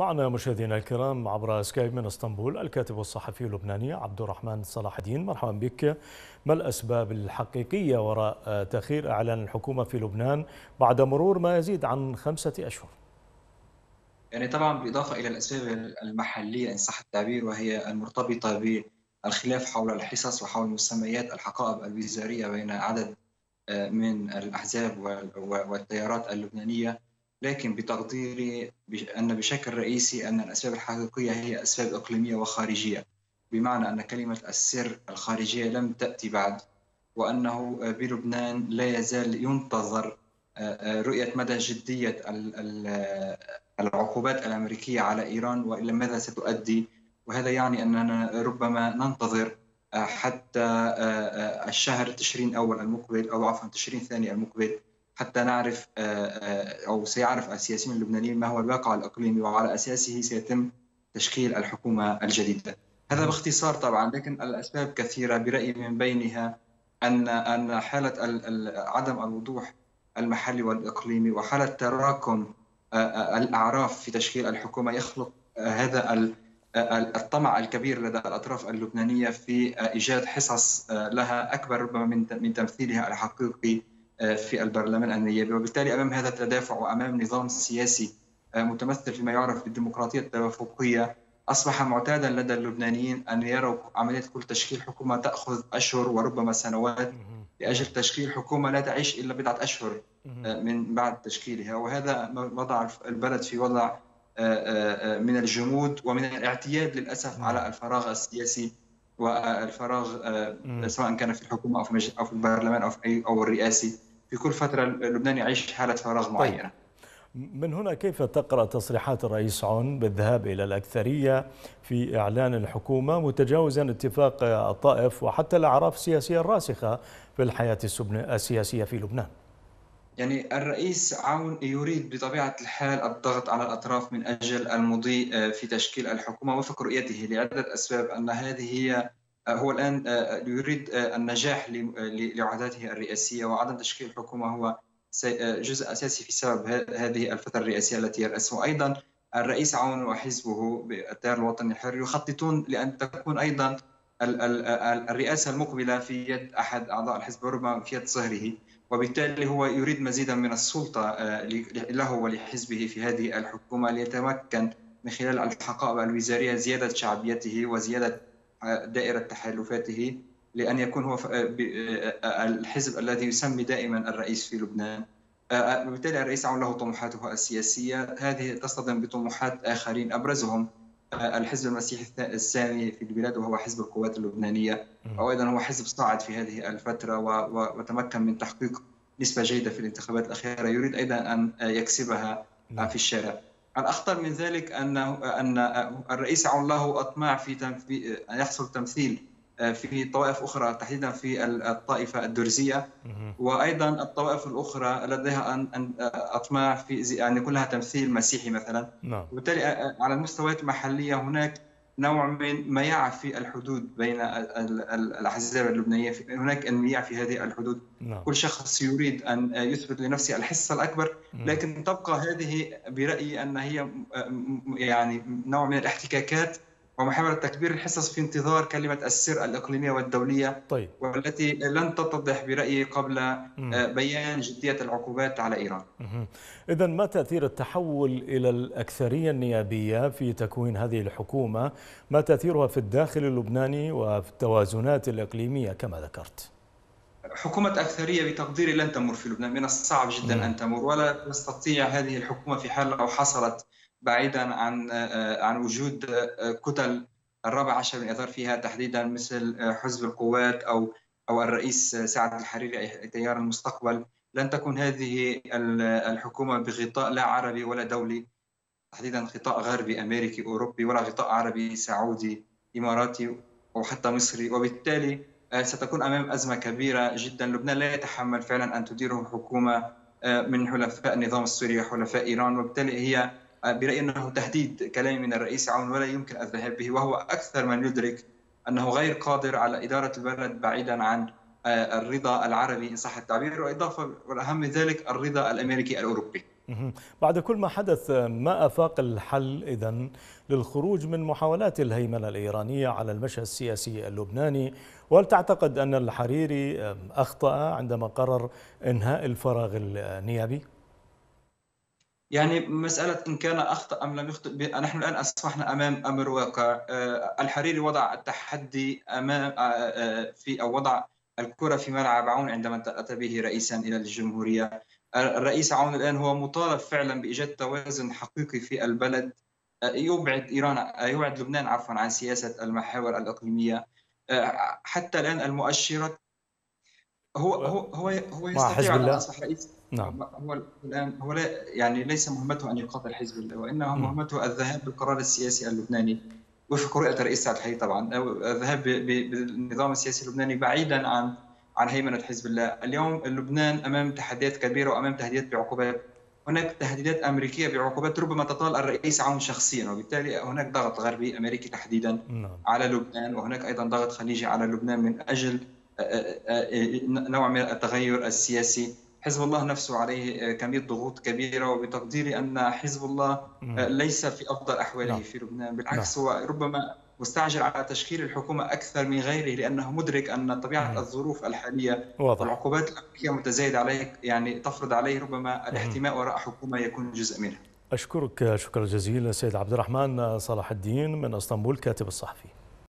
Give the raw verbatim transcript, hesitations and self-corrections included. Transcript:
معنا مشاهدينا الكرام عبر سكايب من اسطنبول الكاتب والصحفي اللبناني عبد الرحمن صلاح الدين. مرحبا بك. ما الأسباب الحقيقية وراء تأخير إعلان الحكومة في لبنان بعد مرور ما يزيد عن خمسة أشهر؟ يعني طبعا بالإضافة إلى الأسباب المحلية إن صح التعبير، وهي المرتبطة بالخلاف حول الحصص وحول مسميات الحقائب الوزارية بين عدد آه، من الأحزاب والتيارات اللبنانية. لكن بتقديري بش- أن بشكل رئيسي أن الأسباب الحقيقية هي أسباب إقليمية وخارجية، بمعنى أن كلمة السر الخارجية لم تأتي بعد، وأنه بلبنان لا يزال ينتظر آه، آه، رؤية مدى جدية ال- ال- العقوبات الأمريكية على إيران وإلى ماذا ستؤدي. وهذا يعني أننا ربما ننتظر آه، حتى آه، آه، الشهر تشرين الأول المقبل، أو عفوا تشرين الثاني المقبل، حتى نعرف آه، آه، أو سيعرف السياسيين اللبنانيين ما هو الواقع الإقليمي، وعلى أساسه سيتم تشكيل الحكومة الجديدة. هذا مهم. باختصار طبعا، لكن الأسباب كثيرة برأيي، من بينها أن أن حالة عدم الوضوح المحلي والإقليمي وحالة تراكم آه، آه، الأعراف في تشكيل الحكومة يخلق آه، هذا الطمع الكبير لدى الأطراف اللبنانية في إيجاد حصص لها أكبر ربما من من تمثيلها الحقيقي في البرلمان النيابي. وبالتالي أمام هذا التدافع وأمام نظام سياسي متمثل فيما يعرف بالديمقراطية التوافقية، أصبح معتادا لدى اللبنانيين أن يروا عملية كل تشكيل حكومة تأخذ أشهر وربما سنوات، مهم. لأجل نعم. تشكيل حكومة لا تعيش إلا بضعة أشهر مهم. من بعد تشكيلها. وهذا وضع البلد في وضع من الجمود ومن الاعتياد للأسف نعم. على الفراغ السياسي والفراغ، مهم. سواء كان في الحكومة أو في مجلس أو في البرلمان أو في أي أو الرئاسي. في كل فترة لبنان يعيش حالة فراغ طيب، معينة. من هنا كيف تقرأ تصريحات الرئيس عون بالذهاب إلى الأكثرية في إعلان الحكومة متجاوزا اتفاق الطائف وحتى الأعراف السياسية الراسخة في الحياة السياسية في لبنان؟ يعني الرئيس عون يريد بطبيعة الحال الضغط على الأطراف من أجل المضي في تشكيل الحكومة وفق رؤيته لعدة أسباب. أن هذه هي هو الآن يريد النجاح لوعداته الرئاسية، وعدم تشكيل الحكومة هو جزء أساسي في سبب هذه الفترة الرئاسية التي يرأسها. أيضا الرئيس عون وحزبه بالتيار الوطني الحر يخططون لأن تكون أيضا الرئاسة المقبلة في يد أحد أعضاء الحزب، ربما في يد صهره، وبالتالي هو يريد مزيدا من السلطة له ولحزبه في هذه الحكومة، ليتمكن من خلال الحقائب الوزارية زيادة شعبيته وزيادة دائرة تحالفاته، لأن يكون هو الحزب الذي يسمي دائما الرئيس في لبنان. وبالتالي الرئيس عون له طموحاته السياسية، هذه تصطدم بطموحات آخرين أبرزهم الحزب المسيحي السامي في البلاد، وهو حزب القوات اللبنانية، وأيضا هو حزب صاعد في هذه الفترة وتمكن من تحقيق نسبة جيدة في الانتخابات الأخيرة، يريد أيضا أن يكسبها نعم. في الشارع. الأخطر من ذلك أنه أن الرئيس عون له أطماع في أن يحصل تمثيل في طوائف أخرى، تحديدا في الطائفة الدرزية، وأيضا الطوائف الأخرى لديها أطماع في أن يكون لها تمثيل مسيحي مثلا. نعم. وبالتالي على المستويات المحلية هناك نوع من مياع في الحدود بين الأحزاب اللبنانية، هناك انمياع في هذه الحدود. نعم. كل شخص يريد أن يثبت لنفسه الحصة الأكبر، مم. لكن تبقى هذه برأيي أن هي يعني نوع من الاحتكاكات ومحاولة تكبير الحصص في انتظار كلمة السر الإقليمية والدولية، طيب. والتي لن تتضح برأيي قبل مم. بيان جدية العقوبات على إيران. إذن ما تأثير التحول إلى الأكثرية النيابية في تكوين هذه الحكومة؟ ما تأثيرها في الداخل اللبناني وفي التوازنات الإقليمية كما ذكرت؟ حكومة أكثرية بتقديري لن تمر في لبنان، من الصعب جدا مم. أن تمر، ولا تستطيع هذه الحكومة في حال لو حصلت بعيدا عن عن وجود كتل الرابع عشر من آذار فيها، تحديدا مثل حزب القوات أو أو الرئيس سعد الحريري تيار المستقبل. لن تكون هذه الحكومة بغطاء لا عربي ولا دولي، تحديدا غطاء غربي أمريكي أوروبي، ولا غطاء عربي سعودي إماراتي أو حتى مصري. وبالتالي ستكون أمام أزمة كبيرة جدا. لبنان لا يتحمل فعلا أن تديره حكومة من حلفاء النظام السوري وحلفاء إيران، وبالتالي هي برأيي أنه تهديد كلامي من الرئيس عون ولا يمكن الذهاب به، وهو أكثر من يدرك أنه غير قادر على إدارة البلد بعيدا عن الرضا العربي إن صح التعبير، وإضافة والأهم من ذلك الرضا الأمريكي الأوروبي. بعد كل ما حدث، ما آفاق الحل إذن للخروج من محاولات الهيمنة الإيرانية على المشهد السياسي اللبناني؟ وهل تعتقد أن الحريري أخطأ عندما قرر إنهاء الفراغ النيابي؟ يعني مسألة إن كان أخطأ أم لم يخطئ، نحن الآن أصبحنا أمام أمر واقع. الحريري وضع التحدي أمام في أو وضع الكرة في ملعب عون عندما أتى به رئيسا إلى الجمهورية. الرئيس عون الآن هو مطالب فعلا بإيجاد توازن حقيقي في البلد، يبعد إيران يبعد لبنان عفوا عن سياسة المحاور الإقليمية. حتى الآن المؤشرات، هو هو هو هو مع حزب يستطيع أن الله. أصبح رئيس. نعم. هو الآن هو لا يعني ليس مهمته أن يقاتل حزب الله، وإنما مهمته الذهاب بالقرار السياسي اللبناني وفق رؤية الرئيس سعد الحريري طبعا، أو الذهاب بالنظام السياسي اللبناني بعيدا عن عن هيمنة حزب الله. اليوم لبنان أمام تحديات كبيرة وأمام تهديدات بعقوبات. هناك تهديدات أمريكية بعقوبات ربما تطال الرئيس عون شخصيا، وبالتالي هناك ضغط غربي أمريكي تحديدا على لبنان، وهناك أيضا ضغط خليجي على لبنان من أجل نوع من التغير السياسي. حزب الله نفسه عليه كمية ضغوط كبيرة، وبتقديري أن حزب الله ليس في أفضل أحواله في لبنان، بالعكس هو ربما مستعجل على تشكيل الحكومة أكثر من غيره، لأنه مدرك أن طبيعة الظروف الحالية والعقوبات الأمريكية المتزايدة عليه يعني تفرض عليه ربما الاحتماء وراء حكومة يكون جزء منها. أشكرك شكرا جزيلا سيد عبد الرحمن صلاح الدين من اسطنبول، كاتب الصحفي.